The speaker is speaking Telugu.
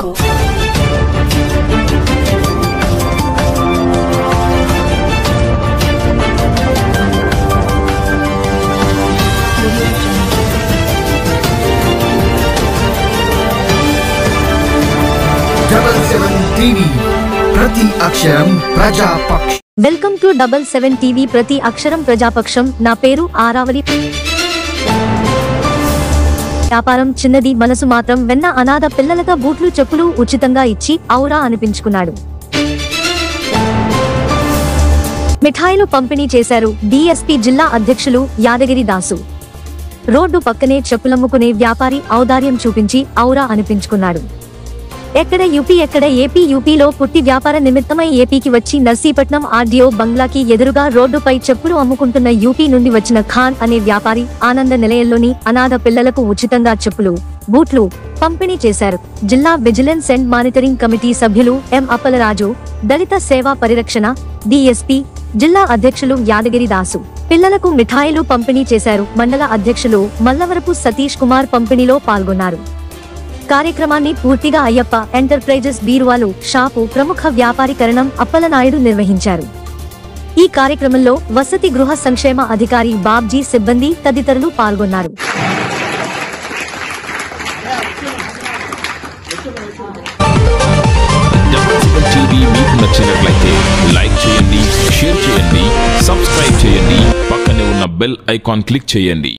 Jungle. Double 7 TV ప్రతి అక్షరం ప్రజాపక్షం. వెల్కమ్ టు 77 టీవీ ప్రతి అక్షరం ప్రజాపక్షం. నా పేరు ఆరావళి. వ్యాపారం చిన్నది, మనసు మాత్రం వెన్న. అనాథ పిల్లలతో బూట్లు చెప్పులు ఉచితంగా ఇచ్చి ఔరా అనిపించుకున్నాడు. మిఠాయిలు పంపిణీ చేశారు డిఎస్పీ జిల్లా అధ్యక్షులు యాదగిరి దాసు. రోడ్డు పక్కనే చెప్పులమ్ముకునే వ్యాపారి ఔదార్యం చూపించి ఔరా అనిపించుకున్నాడు. ఎక్కడ యూపీ ఎక్కడ ఏపీ. యూపీలో పుట్టి వ్యాపార నిమిత్తమై ఏపీకి వచ్చి నర్సీపట్నం ఆర్డీఓ బంగ్లాకి ఎదురుగా రోడ్డుపై చెప్పులు అమ్ముకుంటున్న యూపీ నుండి వచ్చిన ఖాన్ అనే వ్యాపారి ఆనంద నిలయంలోని అనాథ పిల్లలకు ఉచితంగా చెప్పులు, బూట్లు పంపిణీ చేశారు. జిల్లా విజిలెన్స్ అండ్ మానిటరింగ్ కమిటీ సభ్యులు ఎం అప్పలరాజు, దళిత సేవా పరిరక్షణ డిఎస్పీ జిల్లా అధ్యక్షులు యాదగిరి దాసు పిల్లలకు మిఠాయిలు పంపిణీ చేశారు. మండల అధ్యక్షులు మల్లవరపు సతీష్ కుమార్ పంపిణీలో పాల్గొన్నారు. కార్యక్రమాన్ని పూర్తిగా అయ్యప్ప ఎంటర్ప్రైజెస్ బీరువాలు షాపు ప్రముఖ వ్యాపారీకరణం అప్పలనాయుడు నిర్వహించారు. ఈ కార్యక్రమంలో వసతి గృహ సంక్షేమ అధికారి బాబ్జీ, సిబ్బంది తదితరులు పాల్గొన్నారు. మీకు నచ్చినట్లయితే లైక్ చేయండి, షేర్ చేయండి, సబ్స్క్రైబ్ చేయండి, పక్కనే ఉన్న బెల్ ఐకాన్ క్లిక్ చేయండి.